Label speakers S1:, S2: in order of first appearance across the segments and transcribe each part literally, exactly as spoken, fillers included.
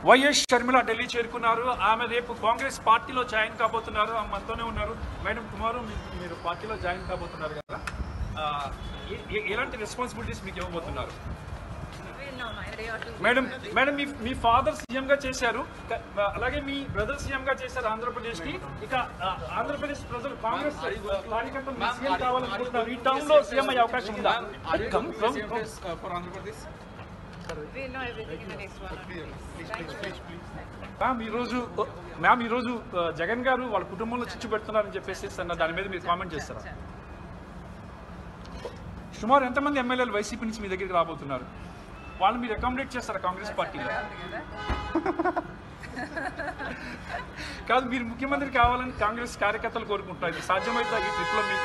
S1: YS Sharmila Delhi చేరుకున్నారు. ఆమె రేపు కాంగ్రెస్ పార్టీలో జాయిన్ కాబోతున్నారు. మనతోనే ఉన్నారు. మేడం కుమారు, మీరు పార్టీలో జాయిన్ కాబోతున్నారు కదా, ఎలాంటి రెస్పాన్సిబిలిటీస్ మీకు ఇవ్వబోతున్నారు? మేడం మేడం మీ మీ ఫాదర్ సీఎం గా చేశారు, అలాగే మీ బ్రదర్ సీఎం గా చేశారు ఆంధ్రప్రదేశ్ కి. ఇక ఆంధ్రప్రదేశ్ ప్రజలు కాంగ్రెస్ కార్యకర్తలు సీఎం కావాలనుకుంటున్నారు. ఈ టర్మ్ లో సీఎం అయ్యే అవకాశం ఉందా? మ్యామ్ ఈరోజు మ్యామ్ ఈరోజు జగన్ గారు వాళ్ళ కుటుంబంలో చిచ్చు పెడుతున్నారని చెప్పేసి అన్న దాని మీద మీరు కామెంట్ చేస్తారా? సుమారు ఎంతమంది ఎమ్మెల్యేలు వైసీపీ నుంచి మీ దగ్గరికి రాబోతున్నారు? వాళ్ళు మీరు అకామిడేట్ చేస్తారా కాంగ్రెస్ పార్టీలో? కాదు, మీరు ముఖ్యమంత్రి కావాలని కాంగ్రెస్ కార్యకర్తలు కోరుకుంటున్నారు. ఇది సాధ్యమైతే ఈ ట్రిప్లో మీకు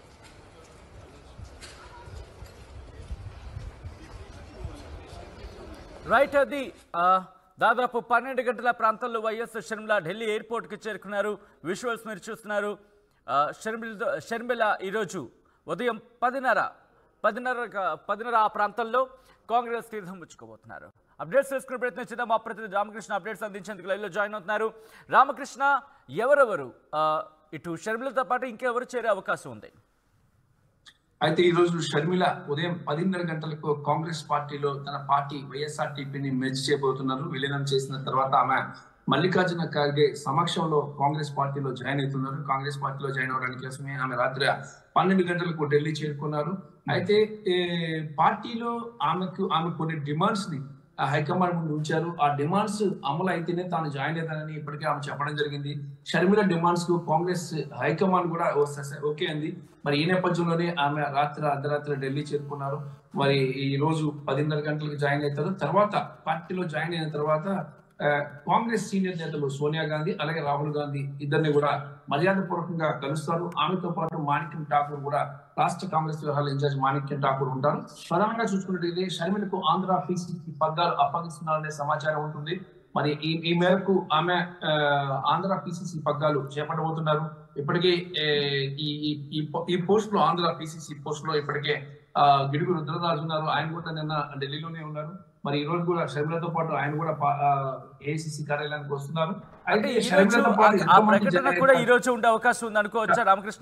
S2: రైట్. అది దాదాపు పన్నెండు గంటల ప్రాంతంలో వైఎస్ షర్మిల ఢిల్లీ ఎయిర్పోర్ట్కి చేరుకున్నారు. విజువల్స్ మీరు చూస్తున్నారు. షర్మిల షర్మిల ఈరోజు ఉదయం పదిన్నర పదిన్నర పదిన్నర ఆ ప్రాంతంలో కాంగ్రెస్ తీర్థం పుచ్చుకోబోతున్నారు. అప్డేట్స్ తెలుసుకునే ప్రయత్నం చేద్దాం. మా ప్రతినిధి రామకృష్ణ అప్డేట్స్ అందించేందుకు లైవ్లో జాయిన్ అవుతున్నారు. రామకృష్ణ, ఎవరెవరు ఇటు షర్మిలతో పాటు ఇంకెవరు చేరే అవకాశం ఉంది?
S3: అయితే ఈ రోజు షర్మిల ఉదయం పదిన్నర గంటలకు కాంగ్రెస్ పార్టీలో తన పార్టీ వైఎస్ఆర్టీపీని మెర్జ్ చేయబోతున్నారు. విలీనం చేసిన తర్వాత ఆమె మల్లికార్జున ఖార్గే సమక్షంలో కాంగ్రెస్ పార్టీలో జాయిన్ అవుతున్నారు. కాంగ్రెస్ పార్టీలో జాయిన్ అవడానికి కోసమే ఆమె రాత్రి పన్నెండు గంటలకు ఢిల్లీ చేరుకున్నారు. అయితే పార్టీలో ఆమెకు ఆమె కొన్ని డిమాండ్స్ ని హైకమాండ్ ముందు ఉంచారు. ఆ డిమాండ్స్ అమలు అయితేనే తాను జాయిన్ అవుతానని ఇప్పటికే ఆమె చెప్పడం జరిగింది. షర్మిల డిమాండ్స్ కు కాంగ్రెస్ హైకమాండ్ కూడా ఓకే అంది. మరి ఈ నేపథ్యంలోనే ఆమె రాత్రి అర్ధరాత్రి ఢిల్లీ చేరుకున్నారు. మరి ఈ రోజు పదిన్నర గంటలకు జాయిన్ అవుతారు. తర్వాత పార్టీలో జాయిన్ అయిన తర్వాత కాంగ్రెస్ సీనియర్ నేతలు సోనియా గాంధీ అలాగే రాహుల్ గాంధీ ఇద్దరిని కూడా మర్యాద పూర్వకంగా కలుస్తారు. ఆమెతో పాటు మాణిక్యం ఠాకూర్ కూడా, రాష్ట్ర కాంగ్రెస్ వ్యవహారాల ఇన్ఛార్జ్ మాణిక్యం ఠాకూర్ ఉంటారు. ప్రధానంగా చూసుకున్నట్లయితే షర్మిలకు ఆంధ్ర పీసీసీ పగ్గాలు అప్పగిస్తున్నారనే సమాచారం ఉంటుంది. మరి ఈ ఈ మేరకు ఆమె ఆంధ్ర పీసీసీ పగ్గాలు చేపట్టబోతున్నారు. ఇప్పటికే ఈ ఈ పోస్ట్ లో ఆంధ్ర పీసీసీ పోస్ట్ లో ఇప్పటికే గిడుగు రుద్రరాజు ఉన్నారు. ఆయన కూడా నిన్న ఢిల్లీలోనే ఉన్నారు. మరి ఈ రోజు కూడా షర్మిలతో పాటు ఆయన కూడా ఏఐసీసీ కార్యాలయానికి వస్తున్నారు.
S2: అయితే ప్రకటన కూడా ఈ రోజు ఉండే అవకాశం ఉంది అనుకోవచ్చా రామకృష్ణ?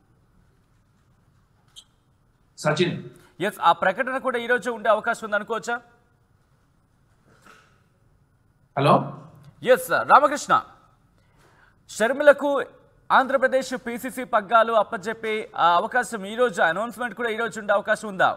S3: సచిన్,
S2: ఎస్, ఆ ప్రకటన కూడా ఈ రోజు ఉండే అవకాశం ఉంది అనుకోవచ్చా?
S3: హలో,
S2: ఎస్ రామకృష్ణ, షర్మిలకు ఆంధ్రప్రదేశ్ పీసీసీ పగ్గాలు అప్పచెప్పే అవకాశం ఈ రోజు, అనౌన్స్మెంట్ కూడా ఈ రోజు ఉండే అవకాశం ఉందా?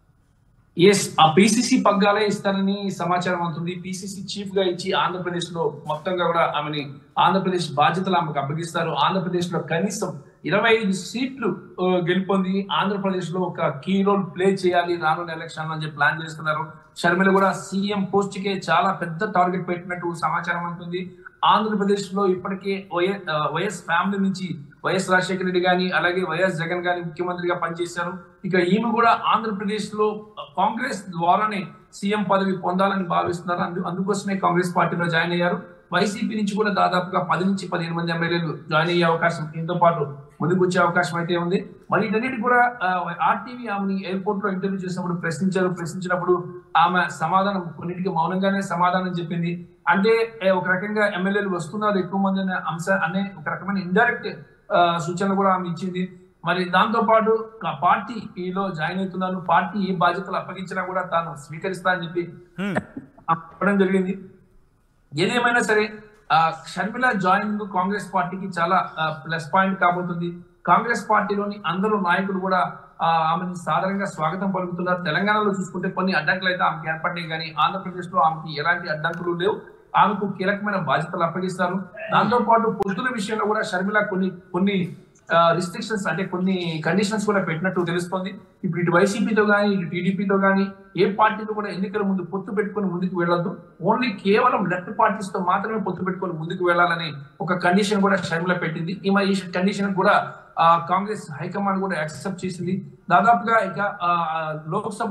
S3: ఎస్, ఆ పీసీసీ పగ్గాలే ఇస్తారని సమాచారం అవుతుంది. పీసీసీ చీఫ్ గా ఇచ్చి ఆంధ్రప్రదేశ్ లో మొత్తంగా కూడా ఆమెని ఆంధ్రప్రదేశ్ బాధ్యతలు ఆమెకు అప్పగిస్తారు. ఆంధ్రప్రదేశ్ లో కనీసం ఇరవై ఐదు సీట్లు గెలుపొంది ఆంధ్రప్రదేశ్ లో ఒక కీ రోల్ ప్లే చేయాలి రానున్న ఎలక్షన్ అని చెప్పి ప్లాన్ చేస్తున్నారు. షర్మిల కూడా సీఎం పోస్ట్ కే చాలా పెద్ద టార్గెట్ పెట్టినట్టు సమాచారం ఉంటుంది. ఆంధ్రప్రదేశ్ లో ఇప్పటికే వైఎస్ వైఎస్ ఫ్యామిలీ నుంచి వైఎస్ రాజశేఖర రెడ్డి గాని అలాగే వైఎస్ జగన్ గాని ముఖ్యమంత్రిగా పనిచేశారు. ఇక ఈమె కూడా ఆంధ్రప్రదేశ్ లో కాంగ్రెస్ ద్వారానే సీఎం పదవి పొందాలని భావిస్తున్నారు. అందు అందుకోసమే కాంగ్రెస్ పార్టీలో జాయిన్ అయ్యారు. వైసీపీ నుంచి కూడా దాదాపుగా పది నుంచి పదిహేను మంది ఎమ్మెల్యేలు జాయిన్ అయ్యే అవకాశం, దీంతో పాటు ముందుకు వచ్చే అవకాశం అయితే ఉంది. మరి ఇటన్నిటి కూడా ఆర్టీవీ ఆమెని ఎయిర్పోర్ట్ లో ఇంటర్వ్యూ చేసినప్పుడు ప్రశ్నించారు. ప్రశ్నించినప్పుడు ఆమె సమాధానం కొన్నిటికి మౌనంగానే సమాధానం చెప్పింది. అంటే ఒక రకంగా ఎమ్మెల్యేలు వస్తున్నారు ఎక్కువ మంది అనే అంశ అనే ఒక రకమైన ఇండైరెక్ట్ సూచనలు కూడా ఆమె ఇచ్చింది. మరి దాంతో పాటు పార్టీలో జాయిన్ అవుతున్నాను, పార్టీ ఏ బాధ్యతలు అప్పగించినా కూడా తాను స్వీకరిస్తా అని చెప్పి చెప్పడం జరిగింది. ఏదేమైనా సరే షర్మిల జాయినింగ్ కాంగ్రెస్ పార్టీకి చాలా ప్లస్ పాయింట్ కాబోతుంది. కాంగ్రెస్ పార్టీలోని అందరూ నాయకులు కూడా ఆమెను సాధారణంగా స్వాగతం పలుకుతున్నారు. తెలంగాణలో చూసుకుంటే కొన్ని అడ్డంకులు అయితే ఆమెకు ఏర్పడినాయి, కానీ ఆంధ్రప్రదేశ్ లో ఆమెకి ఎలాంటి అడ్డంకులు లేవు. ఆమెకు కీలకమైన బాధ్యతలు అప్పగిస్తారు. దాంతో పాటు పొద్దుల విషయంలో కూడా షర్మిల కొన్ని కొన్ని రిస్ట్రిక్షన్స్ అంటే కొన్ని కండిషన్స్ కూడా పెట్టినట్టు తెలుస్తోంది. ఇప్పుడు ఇటు వైసీపీతో కానీ ఇటు టీడీపీతో కానీ ఏ పార్టీతో కూడా ఎన్నికల ముందు పొత్తు పెట్టుకుని ముందుకు వెళ్ళొద్దు, ఓన్లీ కేవలం లెఫ్ట్ పార్టీస్ తో మాత్రమే పొత్తు పెట్టుకుని ముందుకు వెళ్ళాలని ఒక కండిషన్ కూడా షర్మిల పెట్టింది. ఈ మరి ఈ కండిషన్ కూడా ఆ కాంగ్రెస్ హైకమాండ్ కూడా యాక్సెప్ట్ చేసింది. దాదాపుగా ఇక లోక్సభ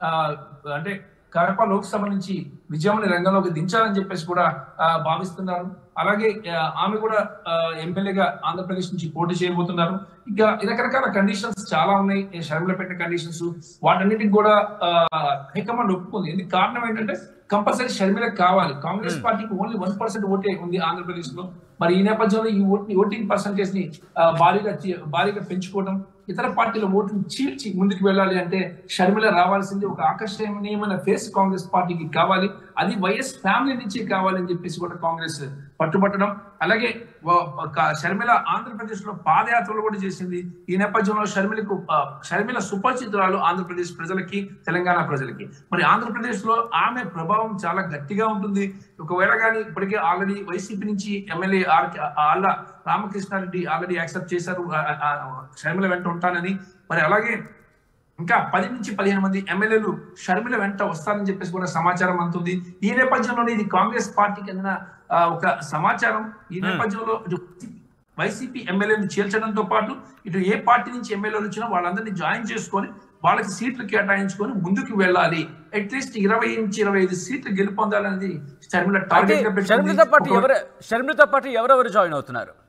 S3: అంటే కడప లోక్సభ నుంచి విజయమ్మని రంగంలోకి దించాలని చెప్పేసి కూడా భావిస్తున్నారు. అలాగే ఆమె కూడా ఎమ్మెల్యేగా ఆంధ్రప్రదేశ్ నుంచి పోటీ చేయబోతున్నారు. ఇక రకరకాల కండిషన్స్ చాలా ఉన్నాయి షర్మిల పెట్టిన కండిషన్స్. వాటన్నిటికి కూడా హైకమాండ్ ఒప్పుకుంది. ఎందుకు కారణం ఏంటంటే కంపల్సరీ షర్మిలకు కావాలి. కాంగ్రెస్ పార్టీకి ఓన్లీ వన్ పర్సెంట్ ఓటే ఉంది ఆంధ్రప్రదేశ్ లో. మరి ఈ నేపథ్యంలో ఈ ఓట్ ఓటింగ్ పర్సంటేజ్ ని భారీగా భారీగా పెంచుకోవడం, ఇతర పార్టీల ఓటును చీల్చి ముందుకు వెళ్ళాలి అంటే షర్మిల రావాల్సింది. ఒక ఆకర్షణీయమైన ఫేస్ కాంగ్రెస్ పార్టీకి కావాలి, అది వైఎస్ ఫ్యామిలీ నుంచి కావాలని చెప్పేసి కూడా కాంగ్రెస్ పట్టుబట్టడం. అలాగే షర్మిల ఆంధ్రప్రదేశ్ లో పాదయాత్రలు కూడా చేసింది. ఈ నేపథ్యంలో షర్మిలకు షర్మిల సుపరిచితురాలు ఆంధ్రప్రదేశ్ ప్రజలకి, తెలంగాణ ప్రజలకి. మరి ఆంధ్రప్రదేశ్ లో ఆమె ప్రభావం చాలా గట్టిగా ఉంటుంది. ఒకవేళ కానీ ఇప్పటికే ఆల్రెడీ వైసీపీ నుంచి ఎమ్మెల్యే ఆళ్ళ రామకృష్ణారెడ్డి ఆల్రెడీ యాక్సెప్ట్ చేశారు షర్మిల వెంట ఉంటానని. మరి అలాగే ఇంకా పది నుంచి పదిహేను మంది ఎమ్మెల్యేలు షర్మిల వెంట వస్తారని చెప్పేసి కూడా సమాచారం అందుతుంది. ఈ నేపథ్యంలో ఇది కాంగ్రెస్ పార్టీకి చెందిన ఒక సమాచారం. ఈ నేపథ్యంలో వైసీపీ ఎమ్మెల్యేలను చేర్చడంతో పాటు ఇటు ఏ పార్టీ నుంచి ఎమ్మెల్యేలు వచ్చినా వాళ్ళందరినీ జాయిన్ చేసుకొని వాళ్ళకి సీట్లు కేటాయించుకొని ముందుకు వెళ్ళాలి. అట్లీస్ట్ ఇరవై నుంచి ఇరవై ఐదు సీట్లు గెలుపొందాలనేది షర్మిల టార్గెట్ గా పెట్టుకుంది.
S2: షర్మిలతో పాటు ఎవరెవరు జాయిన్ అవుతున్నారు?